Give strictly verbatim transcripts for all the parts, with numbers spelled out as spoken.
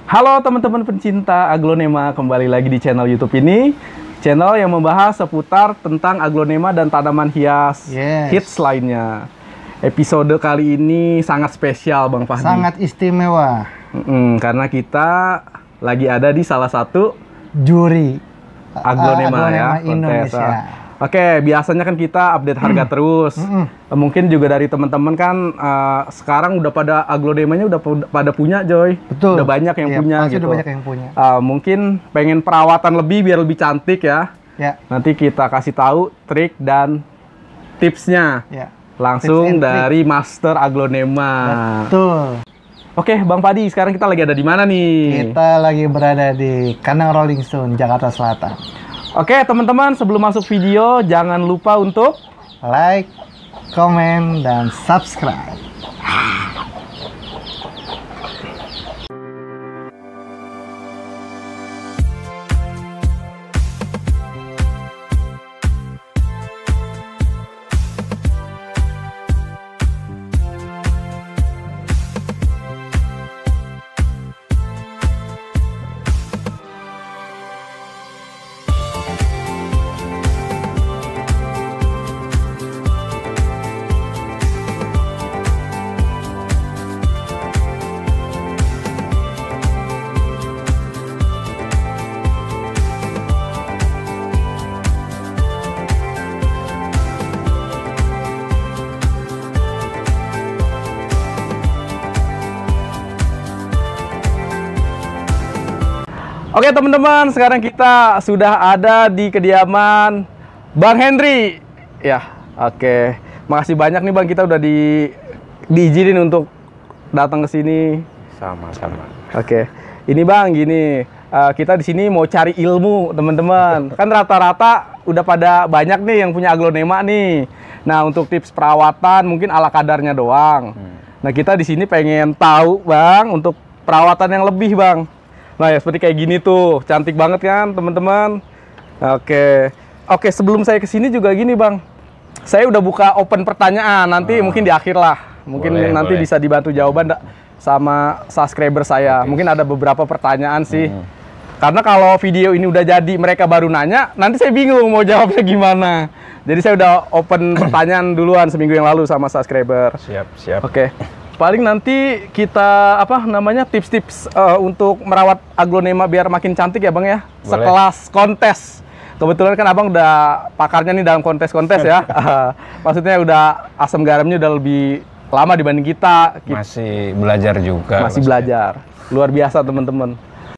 Halo teman-teman pencinta aglonema, kembali lagi di channel YouTube ini. Channel yang membahas seputar tentang aglonema dan tanaman hias Yes. hits lainnya. Episode kali ini sangat spesial Bang Fahdi. Sangat istimewa. Mm-mm, karena kita lagi ada di salah satu Juri aglonema, uh, ya, aglonema Indonesia. kontes. Oke, biasanya kan kita update harga terus. Mm-mm. Mungkin juga dari teman-teman kan uh, sekarang udah pada aglonemanya udah pu- pada punya, Joy. Betul. Udah banyak yang Iya, punya pasti gitu. udah banyak yang punya. Uh, mungkin pengen perawatan lebih biar lebih cantik ya. Ya, Nanti kita kasih tahu trik dan tipsnya ya. langsung Tips and trick. dari Master Aglonema. Betul. Oke, Bang Padi, sekarang kita lagi ada di mana nih? Kita lagi berada di Kandang Rolling Stone, Jakarta Selatan. Oke, teman-teman, sebelum masuk video jangan lupa untuk Like, komen, dan subscribe. Oke teman-teman, sekarang kita sudah ada di kediaman Bang Henry. Ya, oke. Makasih banyak nih Bang, kita udah di diizinin untuk datang ke sini. Sama-sama. Oke. Ini Bang, gini, uh, kita di sini mau cari ilmu teman-teman. Kan rata-rata udah pada banyak nih yang punya aglonema nih. Nah, untuk tips perawatan mungkin ala kadarnya doang. Hmm. Nah, kita di sini pengen tahu Bang untuk perawatan yang lebih Bang. Nah ya seperti kayak gini tuh, cantik banget kan teman-teman. Oke, oke sebelum saya kesini juga gini Bang, saya udah buka open pertanyaan, nanti Hmm. mungkin di akhir lah, mungkin Boleh, nanti boleh. bisa dibantu jawaban dak sama subscriber saya. Oke. Mungkin ada beberapa pertanyaan sih, Hmm. karena kalau video ini udah jadi mereka baru nanya, nanti saya bingung mau jawabnya gimana. Jadi saya udah open pertanyaan duluan seminggu yang lalu sama subscriber. Siap, siap. Oke. Paling nanti kita apa namanya tips-tips uh, untuk merawat aglonema biar makin cantik ya Bang ya. Boleh. Sekelas kontes. Kebetulan kan Abang udah pakarnya nih dalam kontes-kontes ya. Maksudnya udah asam garamnya udah lebih lama dibanding kita. Kita Masih belajar juga. masih Mas. belajar. Luar biasa teman-teman.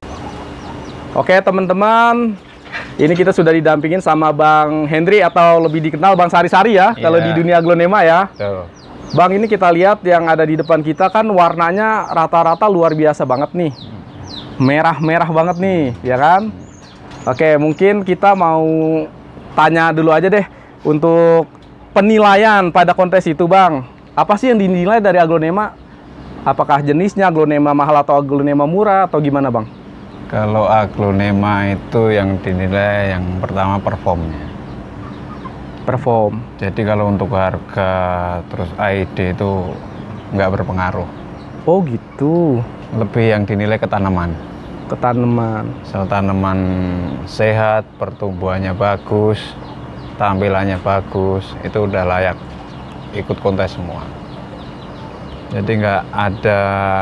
Oke teman-teman. Ini kita sudah didampingin sama Bang Henry atau lebih dikenal Bang Sari-Sari ya. Kalau di Iya. dunia aglonema ya. Betul. Bang, ini kita lihat yang ada di depan kita kan warnanya rata-rata luar biasa banget nih. Merah-merah banget nih, ya kan? Oke, mungkin kita mau tanya dulu aja deh untuk penilaian pada kontes itu, Bang. Apa sih yang dinilai dari aglonema? Apakah jenisnya aglonema mahal atau aglonema murah atau gimana, Bang? Kalau aglonema itu yang dinilai yang pertama performnya. Perform. Jadi kalau untuk harga terus I D itu nggak berpengaruh. Oh, gitu. Lebih yang dinilai ke tanaman. Ke tanaman. Misal tanaman sehat, pertumbuhannya bagus, tampilannya bagus, itu udah layak ikut kontes semua. Jadi nggak ada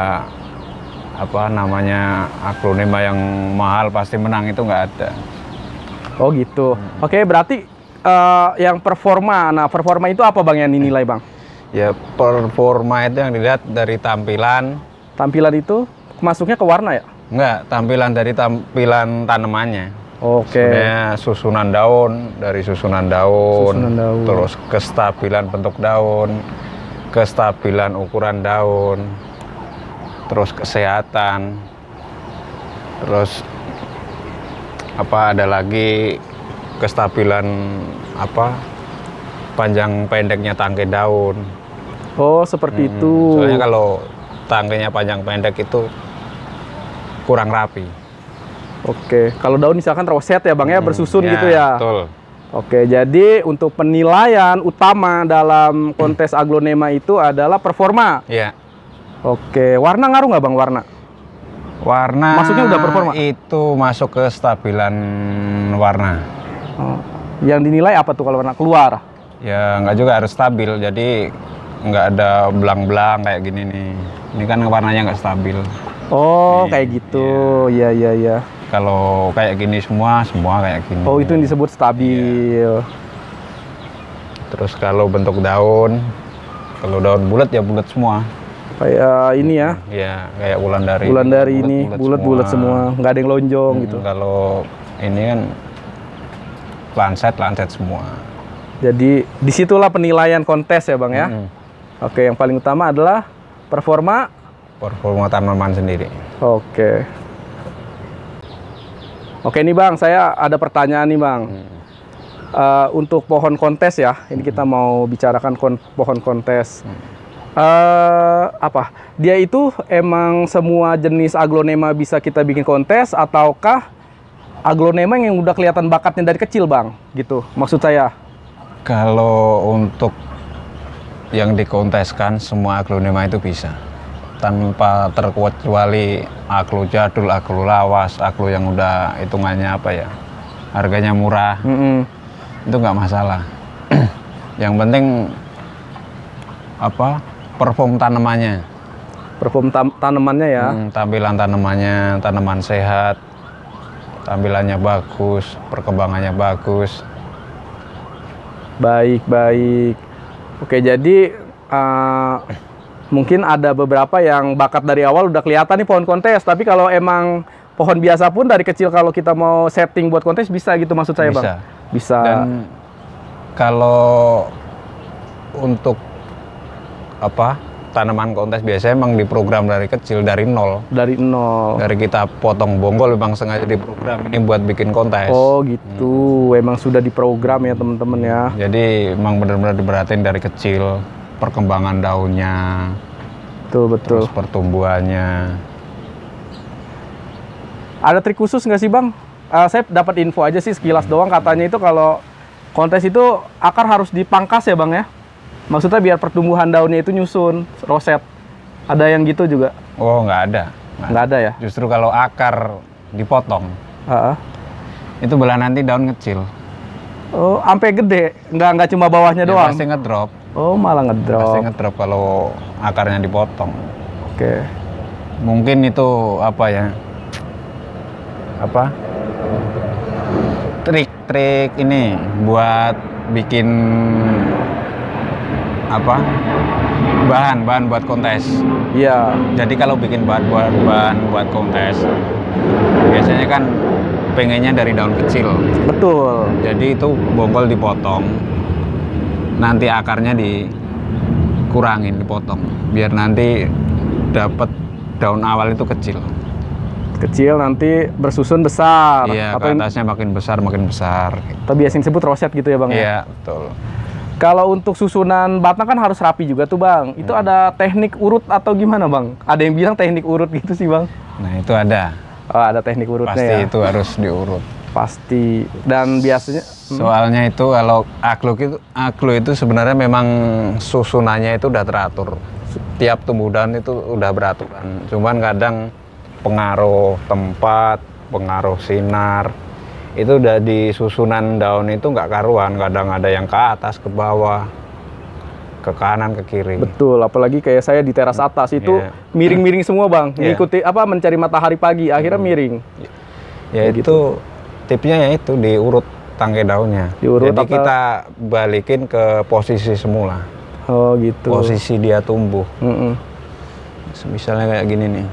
apa namanya aglonema yang mahal pasti menang, itu nggak ada. Oh, gitu. Oke, berarti eh, yang performa. Nah, performa itu apa, Bang, yang dinilai, Bang? Ya performa itu yang dilihat dari tampilan. Tampilan itu masuknya ke warna ya? Enggak, tampilan dari tampilan tanamannya. Oke. Sebenarnya susunan daun, dari susunan daun, Susunan daun. terus kestabilan bentuk daun, kestabilan ukuran daun, terus kesehatan, terus apa ada lagi kestabilan apa panjang pendeknya tangkai daun. Oh, seperti Hmm, itu. Soalnya kalau tangkainya panjang pendek itu kurang rapi. Oke, kalau daun misalkan roset ya Bang ya, Hmm, bersusun gitu ya. Betul. Oke, jadi untuk penilaian utama dalam kontes aglonema itu adalah performa. Iya. Oke, warna ngaruh nggak Bang, warna? Warna Masuknya udah performa? itu masuk ke stabilan warna. Oh. Yang dinilai apa tuh kalau warna keluar? Ya nggak juga harus stabil, jadi nggak ada belang-belang kayak gini nih. Ini kan warnanya nggak stabil. Oh, Nih, kayak gitu. Iya, iya, iya. Kalau kayak gini semua, semua kayak gini. Oh, itu yang disebut stabil. Terus kalau bentuk daun, kalau daun bulat ya bulat semua. Kayak ini ya. Ya kayak wulandari. Wulandari ini bulat-bulat semua, nggak ada yang lonjong Hmm, gitu. Kalau ini kan lancet, lancet semua. Jadi disitulah penilaian kontes ya bang ya. Hmm. Oke, yang paling utama adalah performa. Performa tanaman sendiri. Oke. Oke nih bang, saya ada pertanyaan nih bang. Hmm. Uh, untuk pohon kontes ya, ini kita mau bicarakan kon pohon kontes. Hmm. Uh, apa? Dia itu emang semua jenis aglonema bisa kita bikin kontes ataukah aglonema yang udah kelihatan bakatnya dari kecil bang? Gitu, maksud saya. Kalau untuk yang dikonteskan semua aglonema itu bisa, tanpa terkecuali aglo jadul, aglo lawas, aglo yang udah hitungannya apa ya, harganya murah, Mm-mm. itu nggak masalah. Yang penting apa? Perform tanamannya, Perform tam- tanamannya ya. Hmm, tampilan tanamannya, tanaman sehat, tampilannya bagus, perkembangannya bagus. Baik, baik. Oke, jadi uh, mungkin ada beberapa yang bakat dari awal udah kelihatan nih pohon kontes. Tapi kalau emang pohon biasa pun dari kecil kalau kita mau setting buat kontes bisa gitu maksud saya Bisa. bang? Bisa. Dan kalau untuk apa tanaman kontes biasanya emang diprogram dari kecil, dari nol. Dari nol. Dari kita potong bonggol memang sengaja diprogram ini buat bikin kontes. Oh gitu, emang sudah diprogram ya teman-teman ya. Jadi emang benar-benar diperhatiin dari kecil, perkembangan daunnya, Betul betul. terus pertumbuhannya. Ada trik khusus nggak sih bang? Uh, saya dapat info aja sih sekilas doang, katanya itu kalau kontes itu akar harus dipangkas ya bang ya? Maksudnya biar pertumbuhan daunnya itu nyusun, roset. Ada yang gitu juga? Oh nggak ada. Nggak ada ya? Justru kalau akar dipotong, Uh-uh. itu belah nanti daun kecil. Oh, sampai gede? Nggak nggak cuma bawahnya Ya, doang? pasti ngedrop. Oh, malah Pasti ngedrop. ngedrop kalau akarnya dipotong. Oke. Mungkin itu apa ya? Apa? Trik-trik ini buat bikin apa? Bahan-bahan buat kontes. Iya. Jadi kalau bikin bahan buat bahan buat kontes, biasanya kan pengennya dari daun kecil. Betul. Jadi itu bonggol dipotong, nanti akarnya dikurangin, dipotong, biar nanti dapat daun awal itu kecil. Kecil nanti bersusun besar. Iya, Atau ke atasnya makin besar, makin besar. atau biasanya disebut roset gitu ya bang ya? Iya, betul. Kalau untuk susunan batang kan harus rapi juga tuh bang. Itu Hmm. ada teknik urut atau gimana bang? Ada yang bilang teknik urut gitu sih bang. Nah itu ada, Oh, ada teknik urutnya pasti ya? itu harus diurut. Pasti. Dan biasanya Soalnya itu kalau aglo itu, aglo itu sebenarnya memang susunannya itu udah teratur. Tiap tumbuhan itu udah beraturan. Cuman kadang pengaruh tempat, pengaruh sinar, itu udah di susunan daun itu nggak karuan. Kadang ada yang ke atas, ke bawah, ke kanan, ke kiri. betul, apalagi kayak saya di teras atas itu Iya. miring-miring semua bang. Iya. Ngikuti apa mencari matahari pagi, akhirnya miring. Ya Kayak itu tipsnya ya itu diurut tangkai daunnya. Diurut Jadi apa? kita balikin ke posisi semula. Oh gitu. Posisi dia tumbuh. Mm-mm. Misalnya kayak gini nih.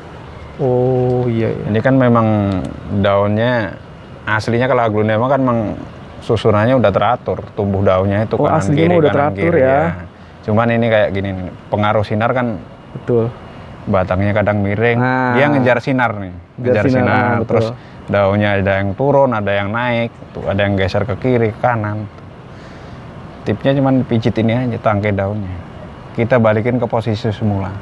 Oh iya, iya. Ini kan memang daunnya aslinya kalau aglonema kan memang susunannya udah teratur, tumbuh daunnya itu Oh, kanan aslinya kiri mah udah kanan teratur kiri ya. Cuman ini kayak gini nih, pengaruh sinar kan Betul. batangnya kadang miring, Nah. dia ngejar sinar nih, Ngejar ngejar sinar, sinar, nah, betul. terus daunnya ada yang turun, ada yang naik, tuh ada yang geser ke kiri, ke kanan. Tipnya cuman pijit ini aja tangkai daunnya. Kita balikin ke posisi semula.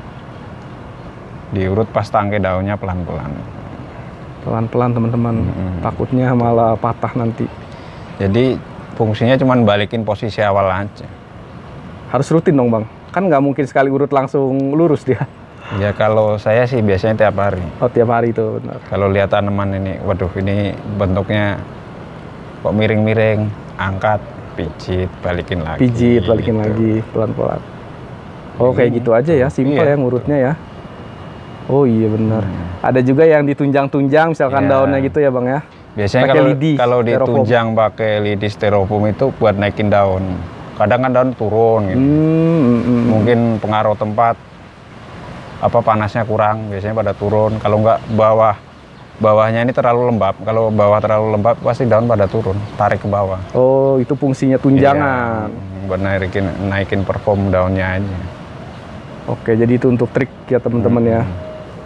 Diurut pas tangkai daunnya pelan-pelan. Pelan-pelan teman-teman. Mm-mm. Takutnya malah patah nanti. Jadi fungsinya cuman balikin posisi awal aja. Harus rutin dong bang. Kan nggak mungkin sekali urut langsung lurus dia. Ya kalau saya sih biasanya tiap hari. Oh, tiap hari itu benar. Kalau lihat tanaman ini, waduh ini bentuknya kok miring-miring, angkat, pijit, balikin lagi. Pijit, balikin gitu. lagi pelan-pelan. Oh, kayak Ini. gitu aja ya, simpel Iya. ya ngurutnya ya. Oh iya benar. Hmm. Ada juga yang ditunjang-tunjang misalkan Iya. daunnya gitu ya, Bang ya. Biasanya Pakai kalau lidi, kalau styrofoam. ditunjang pakai lidi styrofoam itu buat naikin daun. Kadang kan daun turun gitu. Hmm, hmm, hmm. Mungkin pengaruh tempat apa panasnya kurang, biasanya pada turun. Kalau nggak bawah bawahnya ini terlalu lembab. Kalau bawah terlalu lembab pasti daun pada turun, tarik ke bawah. Oh, itu fungsinya tunjangan. Iya, buat naikin naikin perform daunnya aja. Oke, jadi itu untuk trik ya teman-teman ya. Hmm.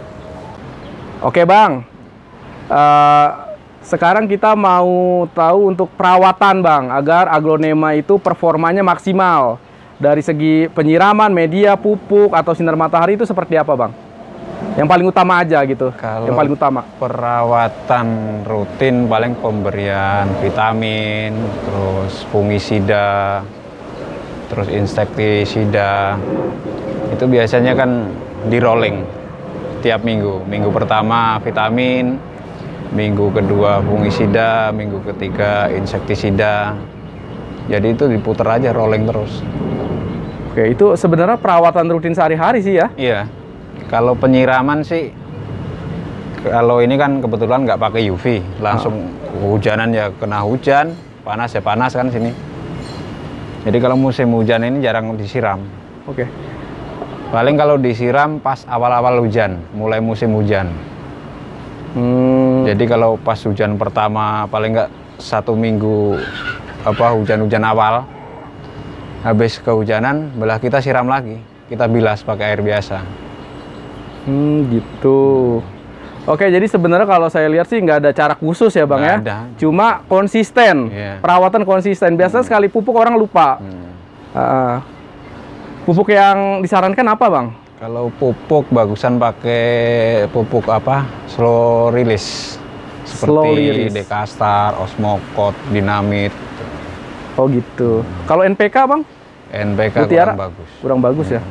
Oke Bang, Eh, sekarang kita mau tahu untuk perawatan Bang, agar aglonema itu performanya maksimal. Dari segi penyiraman, media, pupuk, atau sinar matahari itu seperti apa Bang? Yang paling utama aja gitu, Kalau yang paling utama. perawatan rutin paling pemberian vitamin, terus fungisida, terus insektisida. Itu biasanya kan di rolling tiap minggu. Minggu pertama vitamin, minggu kedua fungisida, minggu ketiga insektisida. Jadi itu diputar aja rolling terus. Oke, itu sebenarnya perawatan rutin sehari-hari sih ya. Iya. Kalau penyiraman sih, kalau ini kan kebetulan nggak pakai U V, langsung hujanan ya kena hujan, panas ya panas kan sini. Jadi kalau musim hujan ini jarang disiram. Oke. Paling kalau disiram pas awal-awal hujan, mulai musim hujan. Hmm, Jadi kalau pas hujan pertama, paling nggak satu minggu apa hujan-hujan awal, habis kehujanan, belah kita siram lagi, kita bilas pakai air biasa. hmm, gitu. Oke, jadi sebenarnya kalau saya lihat sih nggak ada cara khusus ya Bang Nggak ya. ada. Cuma konsisten, Iya. perawatan konsisten. Biasanya sekali pupuk orang lupa. Hmm. Ah, pupuk yang disarankan apa Bang? Kalau pupuk bagusan pakai pupuk apa? Slow release. Seperti Slow release. Dekastar, Osmocot, Dinamit, Oh gitu. Kalau N P K Bang? N P K Mutiara? kurang bagus. Kurang bagus ya.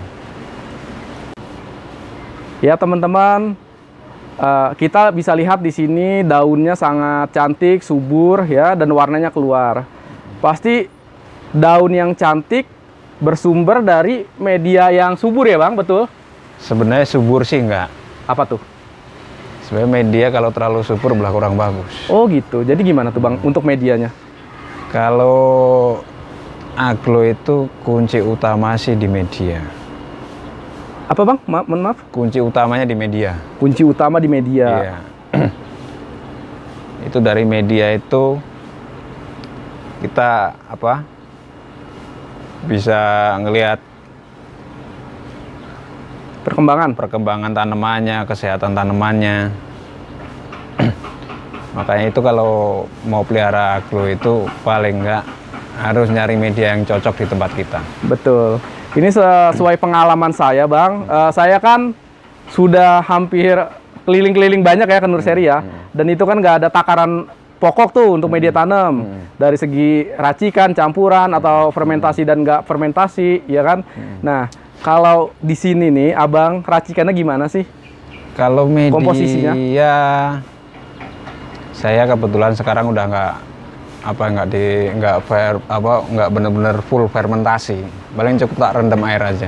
Ya teman-teman, eh, kita bisa lihat di sini daunnya sangat cantik, subur ya, dan warnanya keluar. Pasti daun yang cantik bersumber dari media yang subur ya Bang, betul? Sebenarnya subur sih enggak. Apa tuh? Sebenarnya media kalau terlalu subur belah kurang bagus. Oh gitu. Jadi gimana tuh Bang untuk medianya? Kalau aglo itu kunci utama sih di media. Apa Bang? Ma mohon maaf. Kunci utamanya di media. Kunci utama di media. Iya. Itu dari media itu kita apa? Bisa ngelihat Perkembangan. perkembangan tanamannya, kesehatan tanamannya. Makanya itu kalau mau pelihara aglo itu paling enggak harus nyari media yang cocok di tempat kita. Betul. Ini sesuai pengalaman saya, Bang. Eh, saya kan sudah hampir keliling-keliling banyak ya ke Nurseri ya. Dan itu kan nggak ada takaran pokok tuh untuk media tanam. Dari segi racikan, campuran, atau fermentasi dan nggak fermentasi, ya kan? Nah, kalau di sini nih, Abang racikannya gimana sih? Kalau media, Komposisinya? saya kebetulan sekarang udah nggak apa nggak di nggak fer, apa nggak bener-bener full fermentasi, paling cukup tak rendam air aja.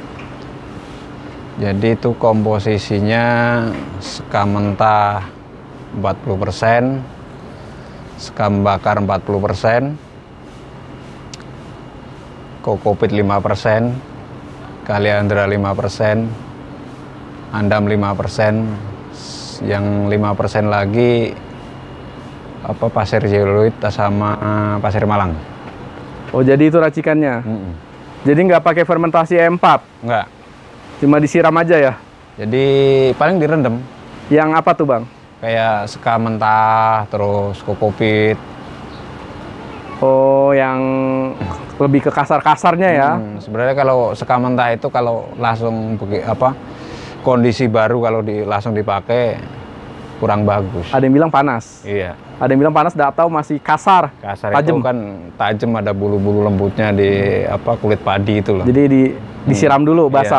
Jadi itu komposisinya sekam mentah empat puluh persen, sekam bakar empat puluh persen, kokopit lima persen, kaliandra lima persen, andam lima persen, yang lima persen lagi apa pasir zeoloid sama uh, pasir Malang. Oh, jadi itu racikannya. Mm-mm. Jadi nggak pakai fermentasi E empat, Enggak. cuma disiram aja ya. Jadi paling direndam Yang apa tuh, Bang? kayak sekam mentah, terus kokopit. Oh, yang lebih ke kasar-kasarnya ya. Hmm, sebenarnya kalau sekam mentah itu kalau langsung begi- apa kondisi baru kalau di, langsung dipakai kurang bagus. Ada yang bilang panas. Iya. Ada yang bilang panas, nggak tahu masih kasar. Kasar Tajem. itu kan tajam, ada bulu-bulu lembutnya di apa kulit padi itu loh. Jadi di, disiram dulu Iya. basah.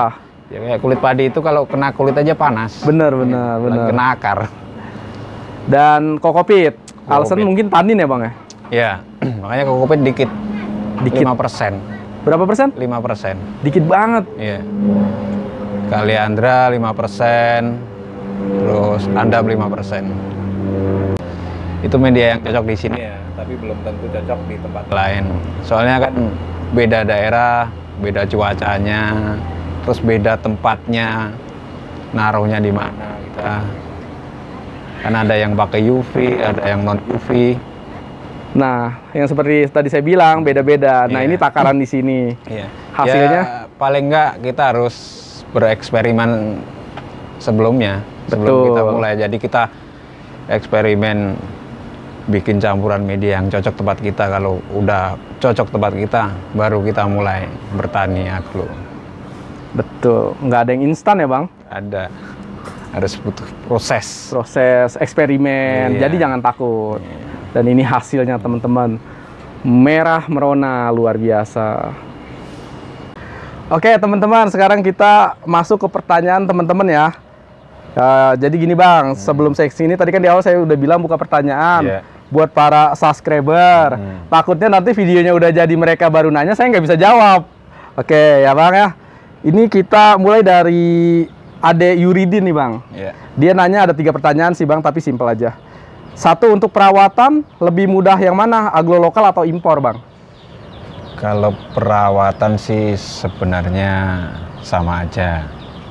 Ya kayak kulit padi itu kalau kena kulit aja panas. Bener, bener, bener. Kena akar. Dan kokopit, alasan Kokopit. mungkin tanin ya bang ya? Ya, makanya kokopit dikit. Dikit. lima persen. Berapa persen? lima persen. Dikit banget. Iya. Kaliandra lima persen. Terus andam lima persen. Itu media yang cocok di sini ya, tapi belum tentu cocok di tempat lain. Soalnya kan beda daerah, beda cuacanya, terus beda tempatnya, naruhnya di mana kita. Kan ada yang pakai U V, ada yang non U V. Nah, yang seperti tadi saya bilang beda-beda. Nah, Iya. ini takaran di sini. Iya. Hasilnya? Ya, paling enggak kita harus bereksperimen sebelumnya, sebelum Betul. kita mulai. Jadi kita eksperimen bikin campuran media yang cocok tempat kita. Kalau udah cocok tempat kita, baru kita mulai bertani aglo. Betul. Nggak ada yang instan ya bang? Ada, harus butuh proses. Proses eksperimen. Iya. Jadi jangan takut. Dan ini hasilnya teman-teman. Merah merona luar biasa. Oke teman-teman, sekarang kita masuk ke pertanyaan teman-teman ya. Uh, jadi gini bang, sebelum saya kesini tadi kan di awal saya udah bilang buka pertanyaan Iya. buat para subscriber. Hmm. Takutnya nanti videonya udah jadi mereka baru nanya, saya nggak bisa jawab. Oke ya bang ya. Ini kita mulai dari Ade Yuridin nih bang. Ya. Dia nanya ada tiga pertanyaan sih bang, tapi simpel aja. Satu, untuk perawatan lebih mudah yang mana, aglo lokal atau impor bang? Kalau perawatan sih sebenarnya sama aja.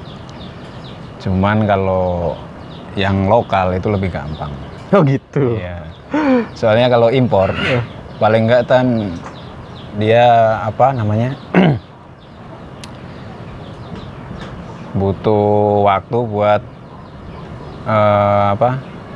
Cuman kalau yang lokal itu lebih gampang. Oh gitu. Iya. Soalnya kalau impor paling enggak kan dia apa namanya? butuh waktu buat eh, apa?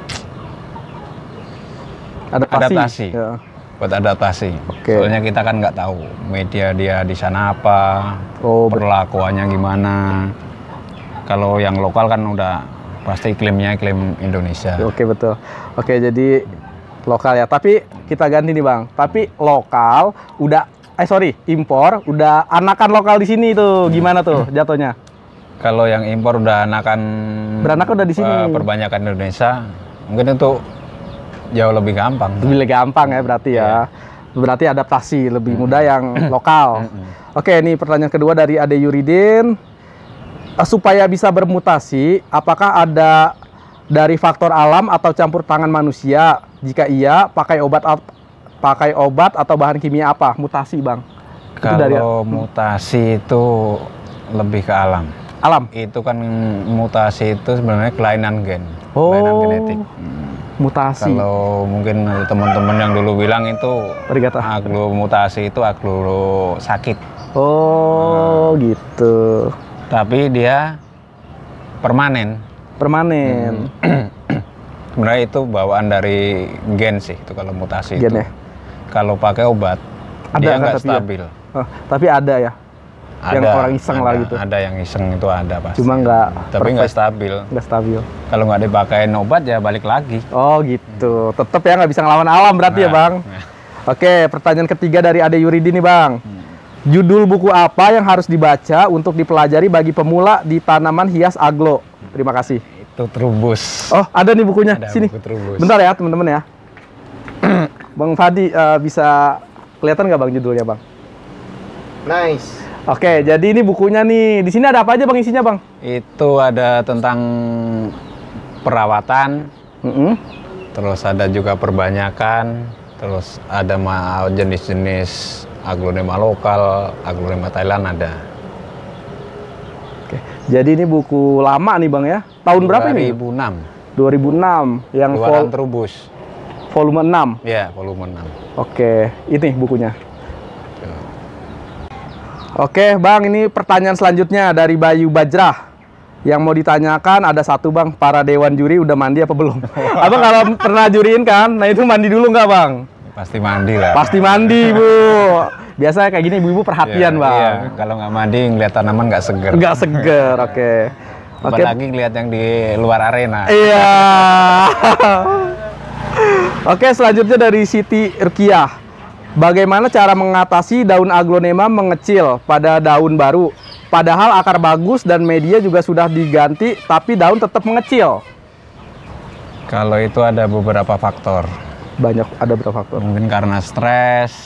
Adaptasi. Adaptasi. Ya. Buat adaptasi. Oke. Soalnya kita kan nggak tahu media dia di sana apa, Oh, betul. perlakuannya gimana. Kalau yang lokal kan udah pasti iklimnya iklim Indonesia. Oke betul. Oke jadi lokal ya. Tapi kita ganti nih bang. Tapi lokal udah, eh sorry, impor udah anakan lokal di sini tuh. Gimana tuh jatuhnya? Kalau yang impor udah anakan Beranak udah di sini. eh, perbanyakan Indonesia, mungkin itu jauh lebih gampang. Lebih gampang ya berarti ya. Berarti adaptasi lebih mudah yang lokal. Oke, ini pertanyaan kedua dari Ade Yuridin. Eh, Supaya bisa bermutasi, apakah ada dari faktor alam atau campur tangan manusia? Jika iya, pakai obat ap- pakai obat atau bahan kimia apa? Mutasi, Bang. Itu dari Kalau mutasi itu lebih ke alam. alam. Itu kan mutasi itu sebenarnya kelainan gen, Oh. kelainan genetik. Hmm. Mutasi. Kalau mungkin teman-teman yang dulu bilang itu Arigato. aglo mutasi itu aglo sakit, Oh, gitu. tapi dia permanen. Permanen. Sebenarnya itu bawaan dari gen sih itu kalau mutasi Gen itu. ya? Kalau pakai obat Ada dia kan nggak tapi ya? stabil. Oh, tapi ada ya. Yang Ada, orang iseng ada, lah gitu. Ada yang iseng itu ada pasti. Cuma nggak Tapi nggak perfect, stabil. nggak stabil. Kalau nggak dipakein obat ya balik lagi. Oh gitu. Tetap ya nggak bisa ngelawan alam berarti ya Nah, bang. nah. Oke, pertanyaan ketiga dari Ade Yuridin nih bang. Judul buku apa yang harus dibaca untuk dipelajari bagi pemula di tanaman hias aglo? Terima kasih. Itu trubus. Oh ada nih bukunya. Ada Sini. buku trubus. Bentar ya teman-teman ya. Bang Fadi eh, bisa kelihatan nggak bang judulnya bang? Nice. Oke, jadi ini bukunya nih. Di sini ada apa aja bang isinya bang? Itu ada tentang perawatan, Mm-mm. terus ada juga perbanyakan, terus ada ma- jenis-jenis aglonema lokal, aglonema Thailand ada. Oke. Jadi ini buku lama nih bang ya. Tahun berapa ini? dua ribu enam. dua ribu enam. Yang Keluaran vol- Trubus. volume enam. Ya, volume enam. Oke, ini bukunya. Oke, Bang, ini pertanyaan selanjutnya dari Bayu Bajrah. Yang mau ditanyakan ada satu, Bang. Para dewan juri udah mandi apa belum? Abang kalau pernah juriin kan, nah itu mandi dulu nggak, Bang? Pasti mandi lah. Pasti mandi, Bu. Biasa kayak gini ibu-ibu perhatian, Iya, Bang. iya. Kalau nggak mandi ngeliat tanaman nggak seger. Nggak seger, oke. Oke. Apalagi ngeliat yang di luar arena. Iya. Oke, selanjutnya dari Siti Rukiah. Bagaimana cara mengatasi daun aglonema mengecil pada daun baru Padahal akar bagus dan media juga sudah diganti, tapi daun tetap mengecil. Kalau itu ada beberapa faktor. Banyak, ada berapa faktor? Mungkin karena stres,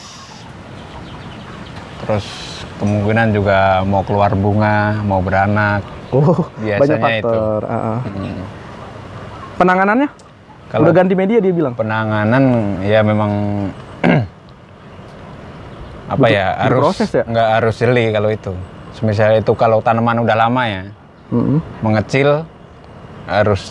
terus kemungkinan juga mau keluar bunga, mau beranak. Oh, Biasanya banyak faktor. itu. Uh-uh. Hmm. Penanganannya? Kalau Udah ganti media dia bilang. penanganan ya memang apa Butuh- ya butuh harus proses ya? nggak harus jeli kalau itu. Misalnya itu kalau tanaman udah lama ya Mm-mm. mengecil harus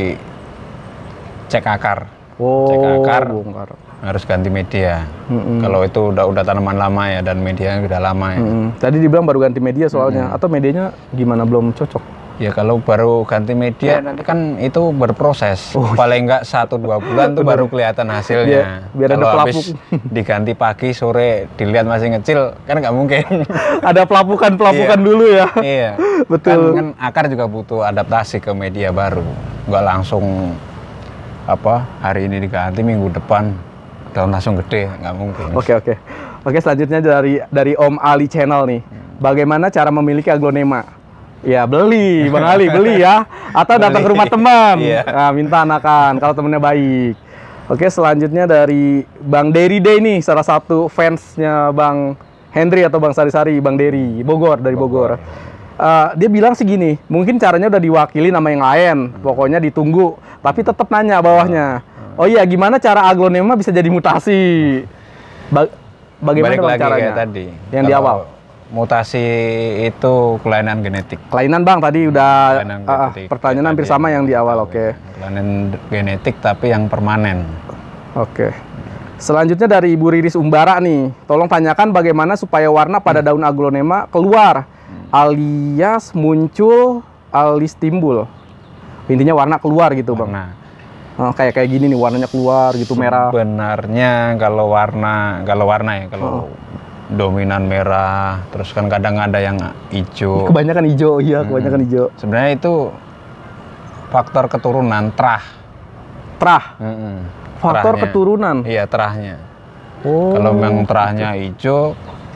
dicek akar, Oh, cek akar bongkar. harus ganti media. Mm-mm. Kalau itu udah udah tanaman lama ya dan medianya udah lama ya. Mm-mm. Tadi dibilang baru ganti media soalnya, atau medianya gimana belum cocok? Ya kalau baru ganti media nanti kan itu berproses. Oh. Paling nggak satu dua bulan tuh baru kelihatan hasilnya. Biar- biar ada Kalau pelapuk. habis diganti pagi sore dilihat masih ngecil kan nggak mungkin. Ada pelapukan-pelapukan Iya. dulu ya. Iya. Betul. Kan, kan akar juga butuh adaptasi ke media baru. Nggak langsung apa hari ini diganti minggu depan daun langsung gede, nggak mungkin. Oke oke. Oke, selanjutnya dari dari Om Ali Channel nih. Bagaimana cara memiliki aglonema? Ya beli, Bang Ali beli ya. Atau datang ke Beli. rumah teman. Iya. Nah, minta anakan kalau temennya baik. Oke, selanjutnya dari Bang Dery Day nih, salah satu fansnya Bang Henry atau Bang Sari-Sari, Bang Dery, Bogor, dari Bogor. Eh, dia bilang segini, mungkin caranya udah diwakili nama yang lain, pokoknya ditunggu, tapi tetap nanya bawahnya. Oh iya, gimana cara aglonema bisa jadi mutasi? Ba- bagaimana Balik Bang lagi caranya? kayak tadi. Yang di Kalau awal. Mutasi itu kelainan genetik. Kelainan Bang tadi udah Kelainan ah, ah, genetik. pertanyaan Kayak hampir tadi sama yang di awal, oke. Kelainan genetik tapi yang permanen. Oke. Selanjutnya dari Ibu Riris Umbara nih, tolong tanyakan bagaimana supaya warna pada daun aglonema keluar alias muncul alias timbul. Intinya warna keluar gitu Bang. Nah, Oh, kayak kayak gini nih warnanya keluar gitu merah. sebenarnya kalau warna kalau warna ya kalau Oh. dominan merah, terus kan kadang ada yang hijau. Kebanyakan hijau, iya kebanyakan hijau. Sebenarnya itu faktor keturunan terah. Terah, Mm-mm. faktor Terahnya. keturunan. Iya terahnya. Oh. Kalau memang terahnya hijau,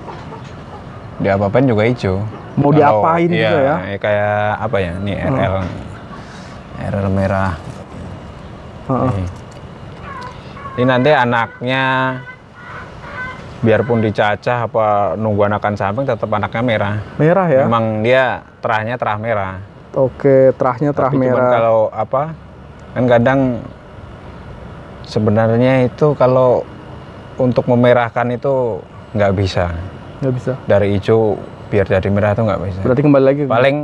diapa-apain juga hijau. Mau Kalau- diapain iya, juga ya? Kayak apa ya? Ini R L, R L merah. Heeh. Ini. Ini nanti anaknya, biarpun dicacah apa nunggu anakan samping, tetap anaknya merah. Merah ya. Memang dia terahnya terah merah. Oke, terahnya terah Tapi cuman merah. kalau apa? Kan kadang sebenarnya itu kalau untuk memerahkan itu nggak bisa. Nggak bisa. Dari hijau biar jadi merah itu nggak bisa. Berarti kembali lagi ke Paling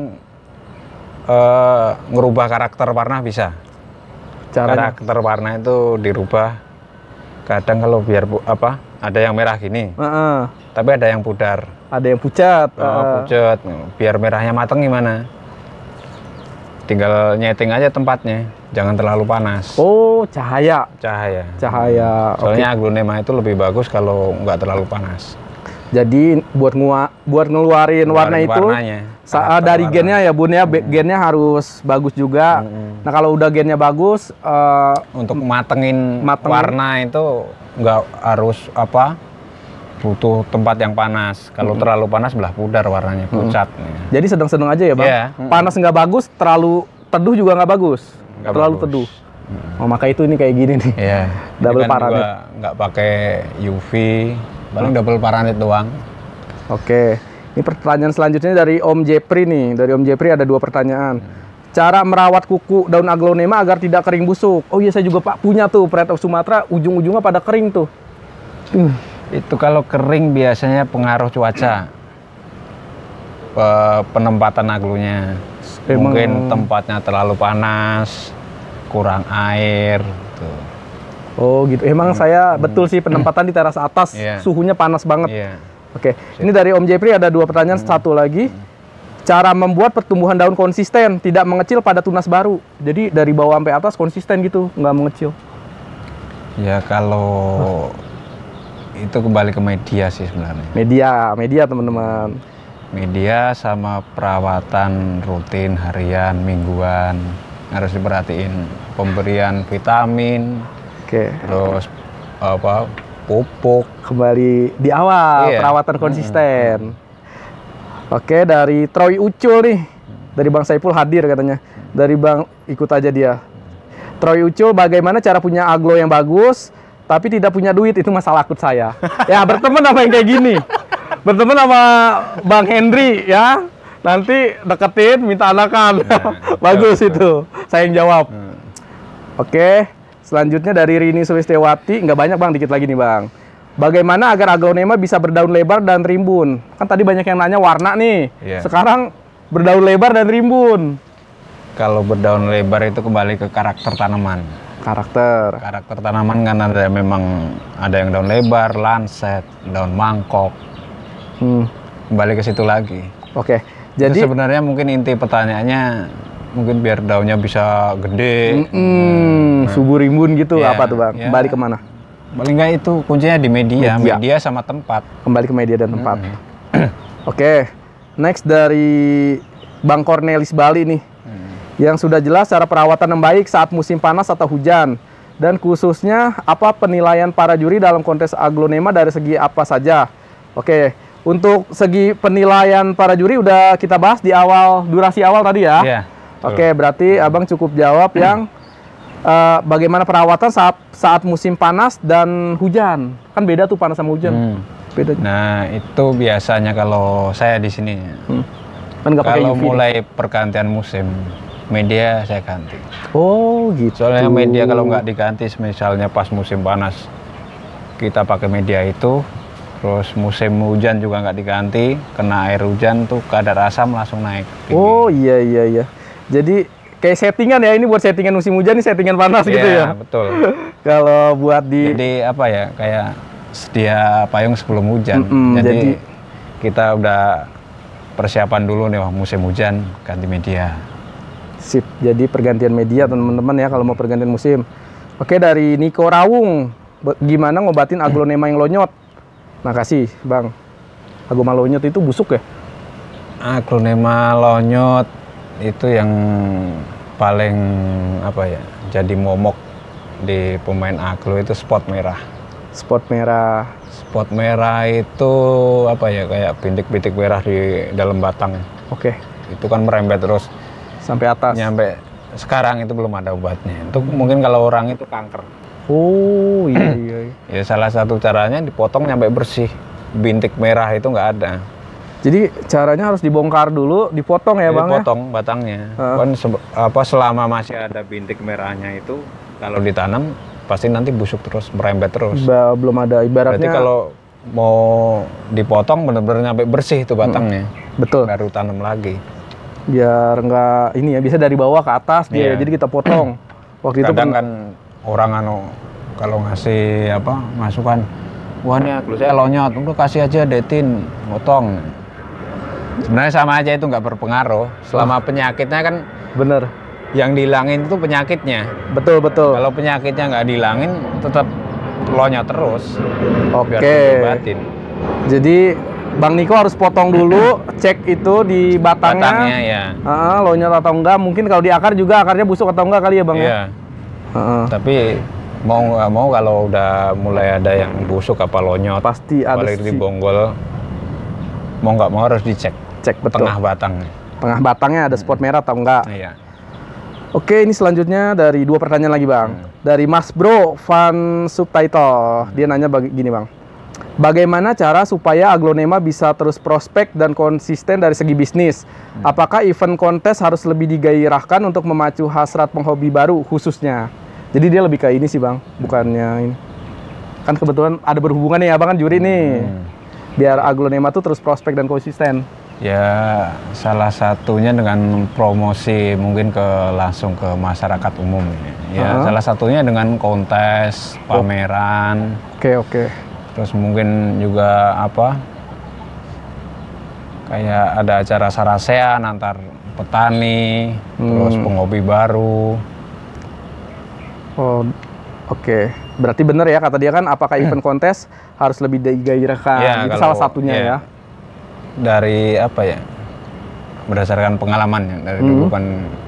eh, ngerubah karakter warna bisa. caranya. Karakter warna itu dirubah. Kadang kalau biar bu- apa? Ada yang merah gini, Heeh. tapi ada yang pudar. Ada yang pucat. Oh, Heeh. pucet. Biar merahnya mateng gimana? Tinggal nyeting aja tempatnya, jangan terlalu panas. Oh, cahaya. Cahaya. Cahaya. Oke. Soalnya aglonema itu lebih bagus kalau nggak terlalu panas. Jadi buat ngua, buat ngeluarin warna Ngeluarin itu warnanya, sa- karakter dari warna. gennya ya Bun ya, be- gennya harus bagus juga. Mm-mm. Nah kalau udah gennya bagus, eh, Untuk matengin, Matengin. warna itu nggak harus apa? Butuh tempat yang panas. Kalau terlalu panas belah pudar warnanya, pucat. jadi sedang-sedang aja ya Bang. Iya. Panas nggak bagus, terlalu teduh juga nggak bagus. Nggak terlalu bagus. teduh. Oh maka itu ini kayak gini nih. Iya. Double Ini kan paranet. juga nggak pakai U V, paling double paranet doang. Oke. Ini pertanyaan selanjutnya dari Om Jepri nih. Dari Om Jepri ada dua pertanyaan. Cara merawat kuku daun aglonema agar tidak kering busuk. Oh iya saya juga Pak punya tuh Pride of Sumatera, ujung-ujungnya pada kering tuh. Uh. Itu kalau kering biasanya pengaruh cuaca. Pe- penempatan aglonya. Emang- Mungkin tempatnya terlalu panas, kurang air. Tuh. Oh gitu. Emang saya betul sih penempatan di teras atas, Iya. suhunya panas banget. Iya. Oke. Ini dari Om Jepri ada dua pertanyaan, satu lagi. Cara membuat pertumbuhan daun konsisten, tidak mengecil pada tunas baru. Jadi dari bawah sampai atas konsisten gitu, nggak mengecil. Ya kalau itu kembali ke media sih sebenarnya. Media, media teman-teman. Media sama perawatan rutin harian, mingguan harus diperhatiin. Pemberian vitamin, Oke. terus apa pupuk. Kembali di awal Iya. perawatan konsisten. Oke, dari Troy Ucul nih. Dari Bang Saiful hadir katanya. Dari Bang, ikut aja dia. Troy Ucul, bagaimana cara punya aglo yang bagus tapi tidak punya duit? Itu masalah akut saya. Ya, berteman sama yang kayak gini. Berteman sama Bang Henry ya. Nanti deketin, minta anakan. Nah, bagus betul, itu. Saya yang jawab. Hmm. Oke, selanjutnya dari Rini Sulistiawati. Nggak banyak Bang, dikit lagi nih Bang. Bagaimana agar aglonema bisa berdaun lebar dan rimbun? Kan tadi banyak yang nanya warna nih. Iya. Sekarang berdaun lebar dan rimbun. Kalau berdaun lebar itu kembali ke karakter tanaman. Karakter. Karakter tanaman kan ada memang ada yang daun lebar, lancet, daun mangkok. Hmm. Kembali ke situ lagi. Oke, Jadi jadi sebenarnya mungkin inti pertanyaannya mungkin biar daunnya bisa gede. mm, subur rimbun gitu Ya, apa tuh Bang? ya. Kembali kemana? Paling nggak itu kuncinya di media, Media. media, sama tempat. Kembali ke media dan tempat. Hmm. Oke, next dari Bang Cornelis Bali nih. Hmm. Yang sudah jelas cara perawatan yang baik saat musim panas atau hujan. Dan khususnya apa penilaian para juri dalam kontes aglonema dari segi apa saja? Oke, untuk segi penilaian para juri udah kita bahas di awal, durasi awal tadi ya. Iya, betul. Oke, berarti Abang cukup jawab yang eh, bagaimana perawatan saat saat musim panas dan hujan. Kan beda tuh panas sama hujan. Hmm. Beda. Nah itu biasanya kalau saya di sini, Hmm. Kan nggak pakai kalau U V nih. mulai pergantian musim, media saya ganti. Oh, gitu. Soalnya media kalau nggak diganti, misalnya pas musim panas kita pakai media itu, terus musim hujan juga nggak diganti, kena air hujan tuh kadar asam langsung naik tinggi. Oh, iya iya iya. Jadi kayak settingan ya, ini buat settingan musim hujan, ini settingan panas gitu Iya, ya. betul. Kalau buat di Jadi apa ya, kayak sedia payung sebelum hujan. Mm-mm, jadi, jadi- kita udah persiapan dulu nih, wah, musim hujan ganti media. sip. Jadi pergantian media teman-teman ya kalau mau pergantian musim. Oke, dari Niko Rawung, Be- gimana ngobatin aglonema yang lonyot? Makasih, Bang. Aglonema lonyot itu busuk ya? Aglonema lonyot itu yang paling apa ya, jadi momok di pemain aglo itu spot merah. Spot merah. Spot merah itu apa ya, kayak bintik-bintik merah di dalam batang. Oke, Itu kan merembet terus sampai atas. nyampe sekarang itu belum ada obatnya. Itu mungkin kalau orang itu kanker. Oh, iya iya. iya. Ya salah satu caranya dipotong nyampe bersih. Bintik merah itu nggak ada. Jadi caranya harus dibongkar dulu, dipotong ya, Bang ya? Dipotong batangnya. Heeh. Kan se- apa selama masih ada bintik merahnya itu kalau ditanam pasti nanti busuk terus, merembet terus. Ba- belum ada ibaratnya. Berarti kalau mau dipotong benar-benar nyampe bersih itu batangnya. Betul. Baru tanam lagi. Biar nggak ini ya, bisa dari bawah ke atas dia. Iya. Jadi kita potong. Waktu itu Kadang pen- kan orang anu kalau ngasih apa masukan, wah ini aglo saya lonyot, udah kasih aja detin, potong. Sebenarnya sama aja, itu nggak berpengaruh. Selama penyakitnya kan bener. yang dihilangin itu penyakitnya. Betul betul. Kalau penyakitnya nggak dihilangin, tetap lonyot terus. Oke. Biar diobatin. Jadi Bang Niko harus potong dulu, cek itu di batangnya. Batangnya ya. Ah, lonyot atau enggak. Mungkin kalau di akar juga akarnya busuk atau enggak kali ya, Bang Iya. ya. Heeh. Tapi mau nggak mau kalau udah mulai ada yang busuk apa lonyot, Pasti ada apalagi di sih. bonggol, mau nggak mau harus dicek Cek betul. tengah batang. Tengah batangnya ada spot merah atau enggak. Iya. Oke, ini selanjutnya dari dua pertanyaan lagi, Bang. Hmm. Dari Mas Bro Van Subtitle. Dia nanya bagi, gini, Bang. Bagaimana cara supaya aglonema bisa terus prospek dan konsisten dari segi bisnis? Hmm. Apakah event kontes harus lebih digairahkan untuk memacu hasrat penghobi baru khususnya? Jadi dia lebih ke ini sih, Bang. Bukannya ini. Kan kebetulan ada berhubungan nih, Abang kan juri nih. Hmm. Biar aglonema tuh terus prospek dan konsisten. Ya salah satunya dengan promosi mungkin ke langsung ke masyarakat umum. Ya Uh-huh. salah satunya dengan kontes, pameran, Oke, oke. terus mungkin juga apa? Kayak ada acara sarasean antar petani, terus Hmm. penghobi baru. Oh, oke. Berarti benar ya kata dia kan, apakah event kontes harus lebih digairahkan? Ya, Itu kalau- salah satunya ya. ya. Dari apa ya? Berdasarkan pengalaman ya, dari Hmm. dulu kan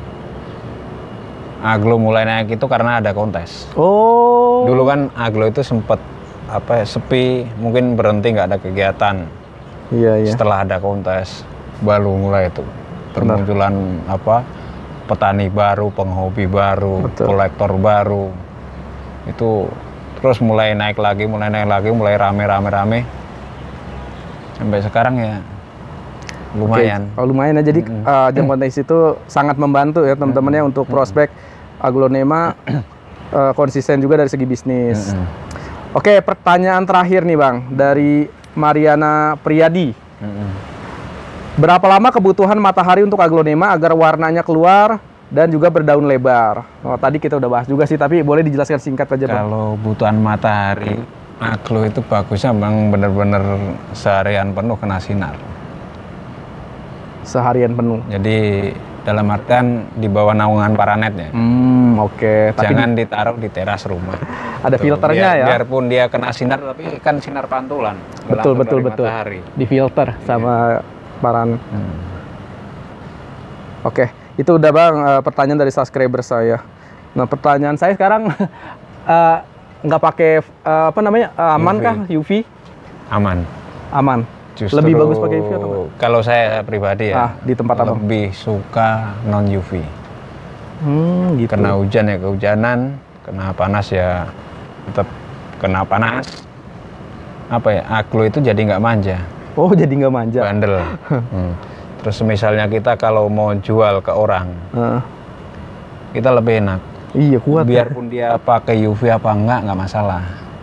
aglo mulai naik itu karena ada kontes. Oh. Dulu kan aglo itu sempet apa ya, sepi, mungkin berhenti nggak ada kegiatan. Iya, iya. Setelah ada kontes, baru mulai itu bermunculan apa petani baru, penghobi baru, Betul. kolektor baru. Itu terus mulai naik lagi, mulai naik lagi, mulai rame-rame-rame. Sampai sekarang ya lumayan. Oke. Oh, lumayan ya. Jadi Mm-mm. uh, Ajang Kontes itu sangat membantu ya teman-temannya untuk prospek aglonema uh, konsisten juga dari segi bisnis. Mm-mm. Oke, pertanyaan terakhir nih Bang dari Mariana Priyadi. Mm-mm. Berapa lama kebutuhan matahari untuk aglonema agar warnanya keluar dan juga berdaun lebar? Oh, tadi kita udah bahas juga sih, tapi boleh dijelaskan singkat aja Bang. Kalau kebutuhan matahari, aglo itu bagusnya bang bener-bener seharian penuh kena sinar. Seharian penuh. Jadi dalam artian di bawah naungan paranetnya. Hmm, oke. Tapi Jangan ditaruh di teras rumah. ada Tuh, filternya biar- ya. Biarpun dia kena sinar, tapi kan sinar pantulan. nggak Betul, langsung betul, dari betul. matahari. Di filter sama paran. Hmm. Oke, itu udah Bang eh, pertanyaan dari subscriber saya. Nah, pertanyaan saya sekarang eh, nggak pakai eh, apa namanya eh, aman U V. kah U V? Aman. Aman. Justru Lebih bagus pakai U V atau enggak? kalau saya pribadi Ah, ya, di tempat abang. lebih suka non U V. Hmm, gitu. Kena hujan ya kehujanan, kena panas ya tetap kena panas. Apa ya, aglo itu jadi nggak manja, Oh, jadi nggak manja. bandel. Hmm. Terus misalnya kita kalau mau jual ke orang, Heeh. kita lebih enak. Iya, kuat. ya. Biarpun dia pakai U V apa enggak, nggak masalah.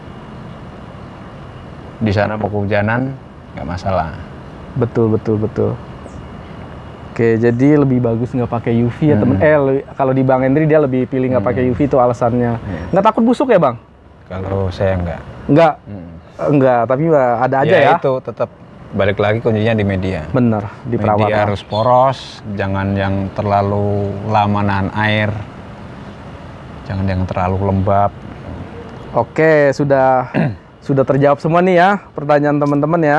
Di sana mau kehujanan, nggak masalah. Betul, betul, betul. Oke, jadi lebih bagus nggak pakai U V ya Hmm. temen. Eh, le- kalau di Bang Hendri dia lebih pilih nggak pakai U V itu alasannya. Hmm. Nggak takut busuk ya Bang? Kalau saya enggak. Nggak, Hmm. enggak. Tapi eh, ada aja ya. itu tetap balik lagi kuncinya di media. Bener, di Media perawatan. harus poros, jangan yang terlalu lama nahan air, jangan yang terlalu lembab. Oke, sudah sudah terjawab semua nih ya pertanyaan teman-teman ya.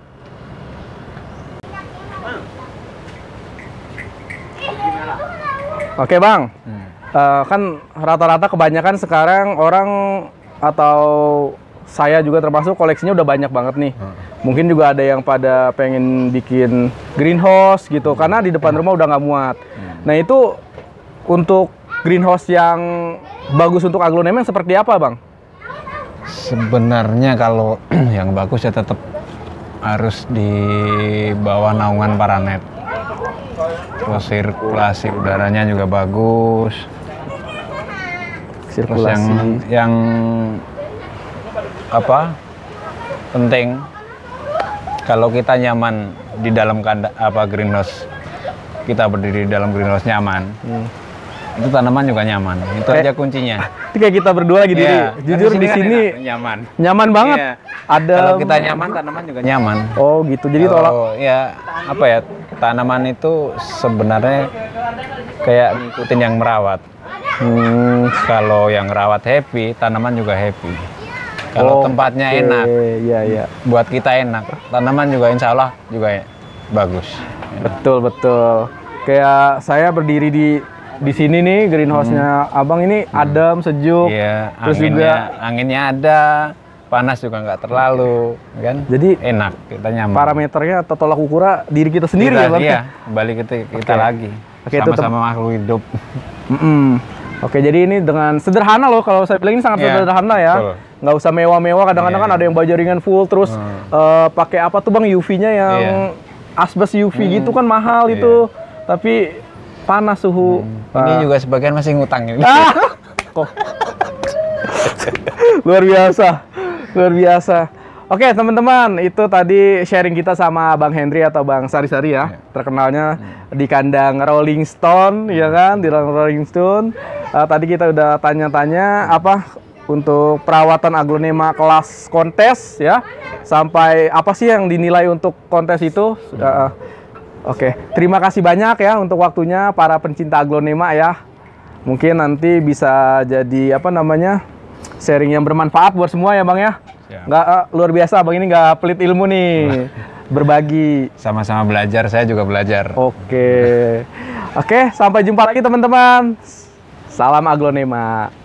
Oke Bang, Hmm. Eh, kan rata-rata kebanyakan sekarang orang atau saya juga termasuk koleksinya udah banyak banget nih. Hmm. Mungkin juga ada yang pada pengen bikin greenhouse gitu karena di depan rumah udah nggak muat. Nah itu untuk greenhouse yang bagus untuk aglonema yang seperti apa Bang? Sebenarnya kalau yang bagus ya tetap harus di bawah naungan paranet. Terus sirkulasi udaranya juga bagus. Terus yang Sirkulasi. yang apa penting kalau kita nyaman di dalam kanda, apa greenhouse, kita berdiri di dalam greenhouse nyaman, Hmm. itu tanaman juga nyaman. Itu Kayak- aja kuncinya. Itu kayak kita berdua lagi diri. Iya, kan Jujur di kan sini enak, nyaman. nyaman banget. Iya. Ada Kalau kita nyaman, tanaman juga nyaman. Oh gitu. Jadi tolak. Oh ya apa ya, tanaman itu sebenarnya kayak ngikutin yang merawat. Hmm. Kalau yang merawat happy, tanaman juga happy. Kalau Oke, tempatnya enak, Iya iya. buat kita enak, tanaman juga insya Allah juga bagus. Betul betul. Kayak saya berdiri di di sini nih greenhouse-nya Abang ini adem, sejuk. Iya, Terus anginnya, juga anginnya ada, panas juga nggak terlalu, kan? Jadi Enak, kita nyaman. parameternya atau tolak ukurnya diri kita sendiri kita, ya Bang. Iya, balik kita, kita Oke. lagi. Oke, itu tem- Sama-sama makhluk hidup. Mm-mm. Oke, jadi ini dengan sederhana loh kalau saya bilang ini sangat Iya, sederhana ya. betul. Nggak usah mewah-mewah. Kadang-kadang Iya. kan ada yang baju ringan full terus Hmm. eh, pakai apa tuh Bang U V-nya yang Iya. asbes U V Hmm. gitu kan mahal Iya. itu. Tapi panas suhu. Ini Ah. juga sebagian masih ngutang ini. Ah! Kok luar biasa, luar biasa. Oke teman-teman, itu tadi sharing kita sama Bang Hendri atau Bang Sari-Sari ya, Ya. terkenalnya di kandang Rolling Stone, ya kan, di Rolling Stone. Eh, tadi kita udah tanya-tanya apa untuk perawatan aglonema kelas kontes ya, sampai apa sih yang dinilai untuk kontes itu. Eh, Oke, terima kasih banyak ya untuk waktunya para pencinta aglonema ya. Mungkin nanti bisa jadi apa namanya sharing yang bermanfaat buat semua ya Bang ya. Siap. Nggak eh, luar biasa Bang ini nggak pelit ilmu nih, berbagi. Sama-sama belajar, saya juga belajar. Oke, oke sampai jumpa lagi teman-teman. Salam aglonema.